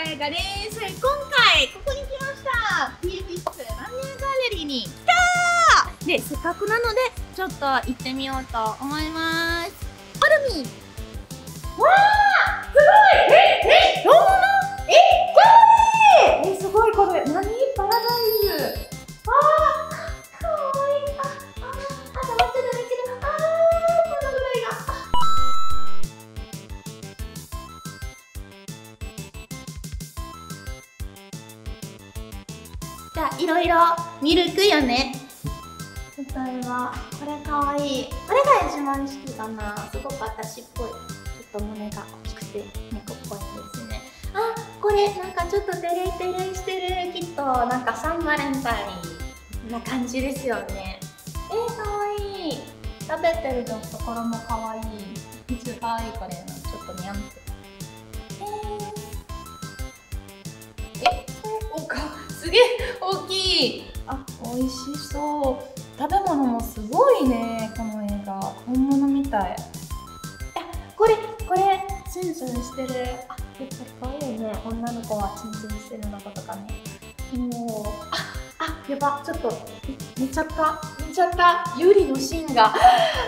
彩香です。今回ここに来ました。ピーピッツランニングガレリーに来たー。で、せっかくなのでちょっと行ってみようと思います。オルミー。わー、すごい。本物？これすごい。これ何？パラダイス。かわいい。触ってないけど、このぐらいが。じゃあ、いろいろミルクよね。例えば、これかわいい。これが一番好きかな。すごく私っぽい。ちょっと胸が大きくて猫っぽいんですね。あ、これなんかちょっとテレテレしてる。きっとなんかサンバレンタインな感じですよね。かわいい。食べてるところもかわいい。めっちゃかわいい。これちょっとにゃんって。すげえ大きい。あ、美味しそう。食べ物もすごいね。この映画本物みたい。これツンツンしてる。あ、やっぱり可愛いよね。女の子はツンツンしてるのとかね。もうやば、ちょっと寝ちゃった。ユリの芯がかわ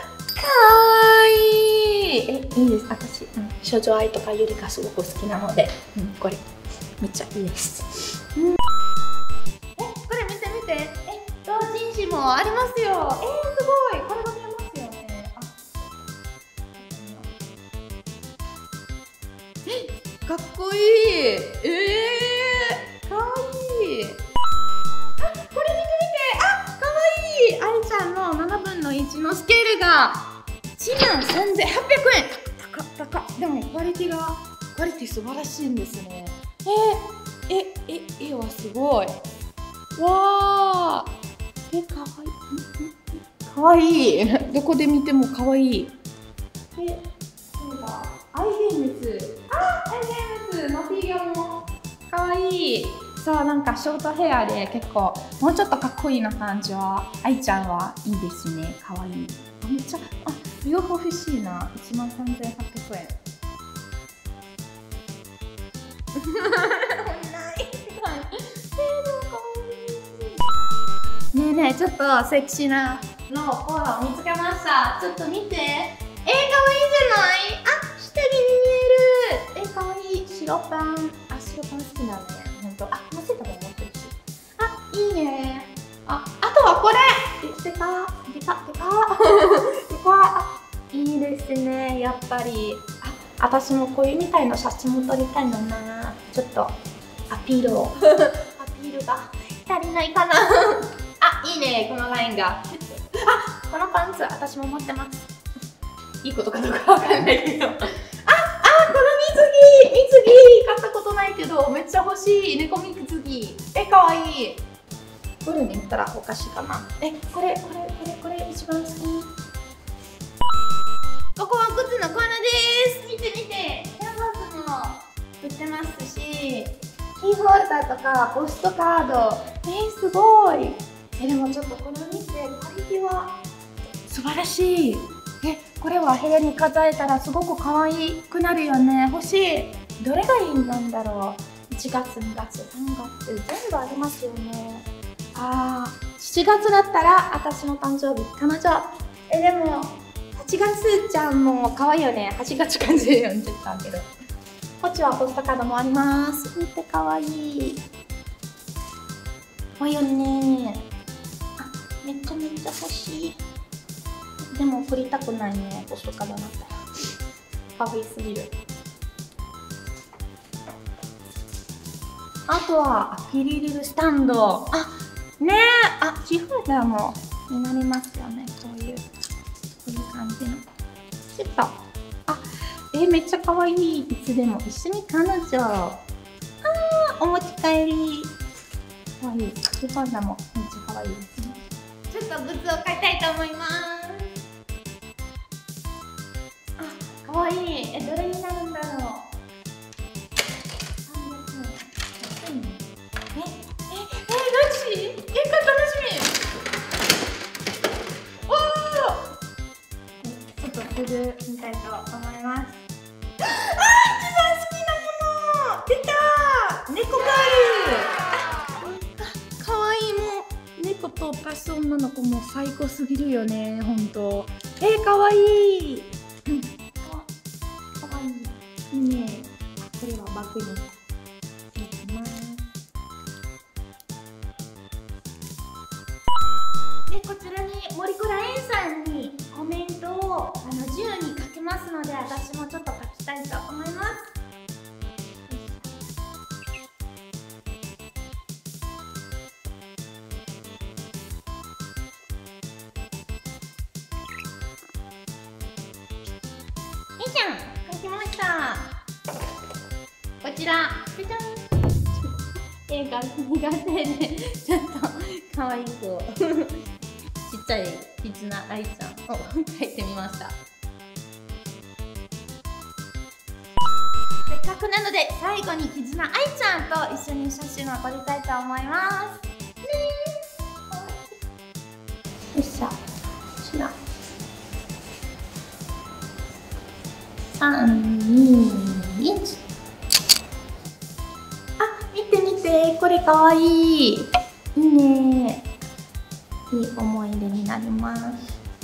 いい。いいです。私、少女愛とかユリがすごく好きなので、これめっちゃいいです。これ見て。同人誌もありますよ。すごい。これが見えますよね。かっこいい。かわいい。これ見て。かわいい。愛ちゃんの7分の1のスケールが13800円。高っ。でもクオリティ素晴らしいんですね。絵はすごい。わー、かわいい。どこで見てもかわいい。アイゲームズのフィギュアもかわいい。そう、なんかショートヘアで結構もうちょっとかっこいいな感じは愛ちゃんはいいですね。かわいい。めっちゃ両方欲しいな。13800円。ねえ、ちょっとセクシーなのコーラを見つけました。ちょっと見て。かわいいじゃない？下着に見える。かわいい。白パン好きなのね。ほんと。乗せたも持ってるし。いいね。あとはこれ。でか。いいですね。やっぱり。私もこういうみたいな写真も撮りたいのな。ちょっとアピールが足りないかな。いいね、このラインが。このパンツ私も持ってます。いいことかどうかわかんないけど。この水着買ったことないけどめっちゃ欲しい。猫水着。かわいい。ブルに行ったらお菓子かな。これ一番好き。ここは靴のコーナーです。見て。キャンバスも売ってますし、キーホルダーとかポストカード。すごい。でもちょっとこれ見て、クオリティは素晴らしい。これは部屋に飾れたらすごく可愛くなるよね。欲しい。どれがいいんだろう。1月、2月、3月、全部ありますよね。7月だったら私の誕生日、彼女。でも8月ちゃんも可愛いよね。8月感じで読んでたけど。こっちはポストカードもあります。見て、可愛い。可愛いよね。めっちゃ欲しい。でも振りたくないね。ポストカードだったら可愛すぎる。あとはアクリルスタンド。キーホルダーもになりますよね。こういう感じの。ちょっとめっちゃ可愛い。いつでも一緒に彼女。お持ち帰り。可愛い。キーホルダーもめっちゃ可愛いですね。ちょっとグッズを買いたいと思います。かわいい。どれになるんだろう。300円。どっち？楽しみ。ちょっとすぐ見たいと思います。一番好きなもの出た。 女の子も最高すぎるよね、ほんと。かわいい。うん、かわいい。いいね。これはバッグに入れてます。で、こちらに森倉園さんにコメントを自由に書けますので、私もちょっと書きたいと思います。いいじゃん、書きました。こちら、じゃじゃん。絵が苦手でちょっと可愛くちっちゃい絆愛ちゃんを描いてみました。せっかくなので最後に絆愛ちゃんと一緒に写真を撮りたいと思います。よっしゃ、こちら。3、2、1。見て見て、これかわいい。いいね。いい思い出になります。ありがとう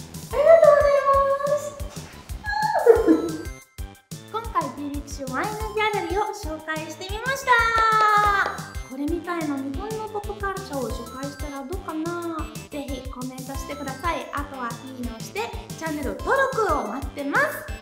ございます。今回ビーリッシュワインギャラリーを紹介してみました。これみたいな日本のポップカルチャーを紹介したらどうかな。ぜひコメントしてください。あとはいいねをしてチャンネル登録を待ってます。